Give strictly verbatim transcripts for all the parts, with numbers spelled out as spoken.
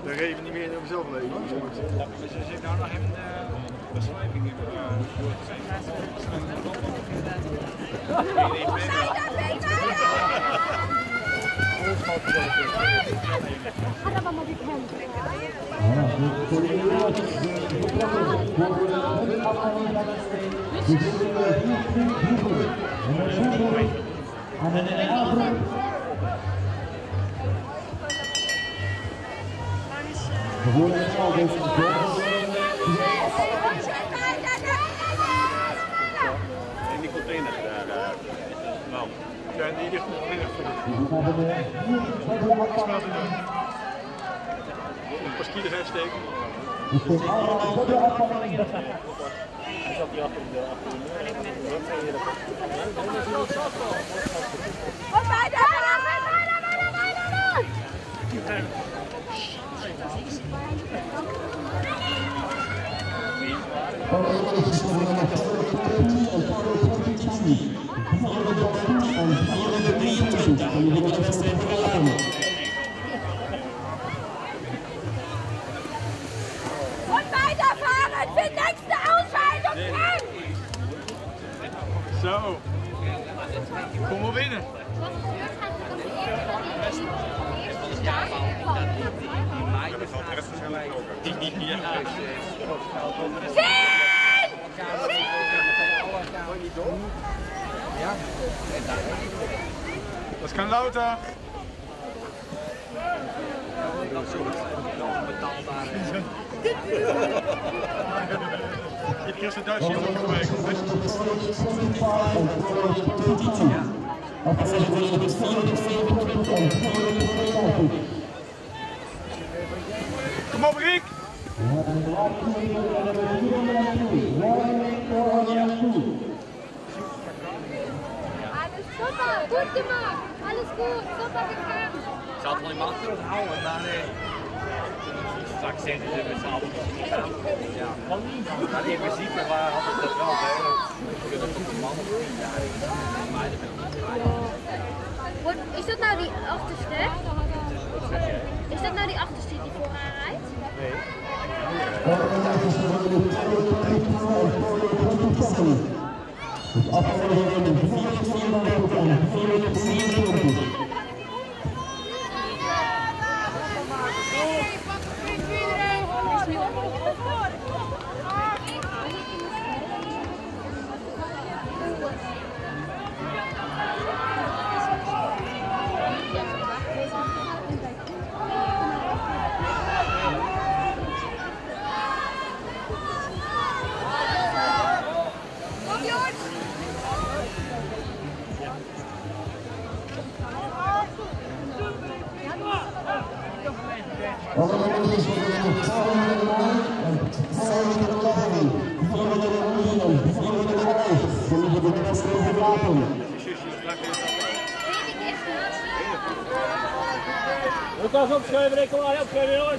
Dan reed je niet meer in zelf leven. Ja, dus er zit nou nog even de beschrijving in. Gaat dat maar die hand. En die container daar. Nou, ja, die ligt nog binnen. Een paar skiers uitsteken. Hij zat hier achter de achter de Kom bij de Und weiterfahren für nächste Ausscheidung! Zo. Kom maar binnen. Dat kan louter. Je hebt een Duitse jongen geweest. Kom op, Riek! Alles super, gut gemacht, alles gut, super gekämpft. Ik zat wel in mijn achterhoofd houden, maar nee. Straks zeggen ze met z'n allen. Ja, maar in principe waren hadden dat wel. We kunnen toch een man of tien jaar in. Is dat nou die achterste? Is dat nou die achterste die vooraan rijdt? Nee. Lucas, opschuiven, ik kom maar, opschuiven jongens.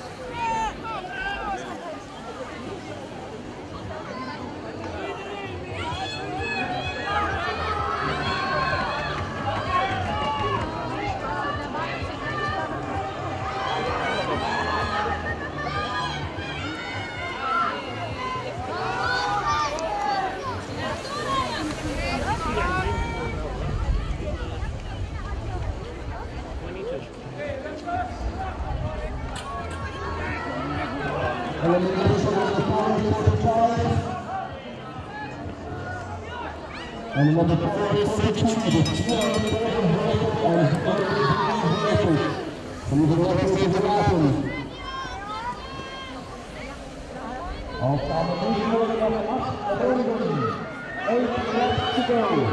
En dan de paard is forty-two, van de Europese verlaten. Al gaan we nu worden van de acht ronden. Eight laps to go.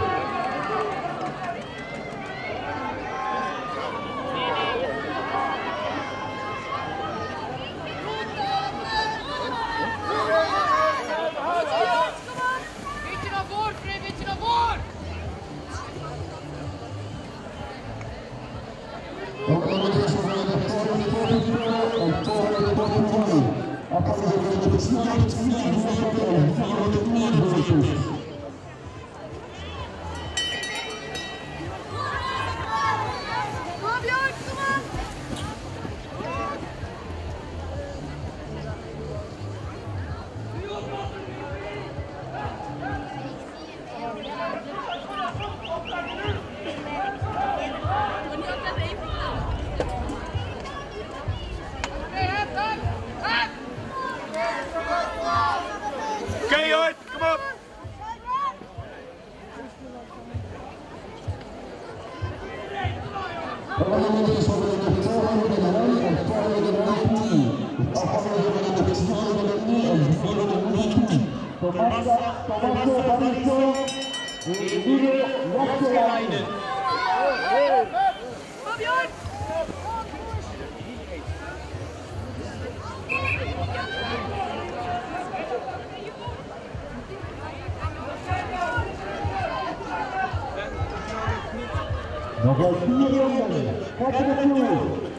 Nog wel vier ronden. Kijk er naartoe.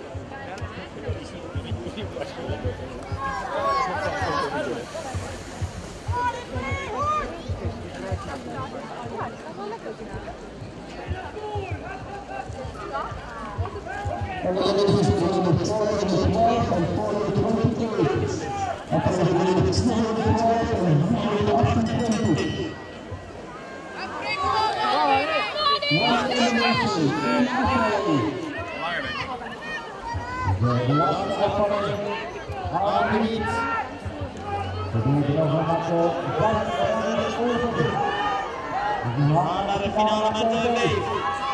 En dan is het voor de twaalf en de twaalf en voor de twintig. En voor de twaalf en de twaalf en voor de achtentwintig. De laatste afvalling halen we niet. We doen het nog een makkelijk. We gaan naar de finale met de Leef.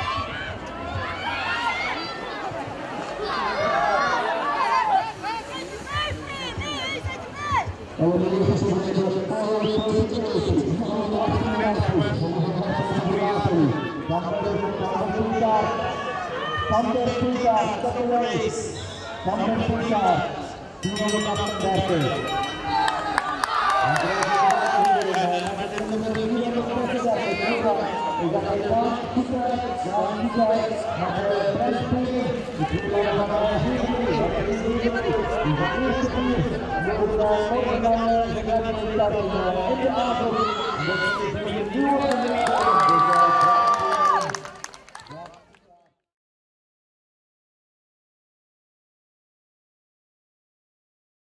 En we doen het voor de Sander Pulsar, second race. Sander Pulsar, tweehonderdachtendertig. Met de nummer vierhonderdvijfendertig, is dat hij dan goed uit, ja goed uit, maar de prijsspeler, de tweede van de vierde, dat is de eerste in de eerste vier, moeten we nog een de in de avond, dat is de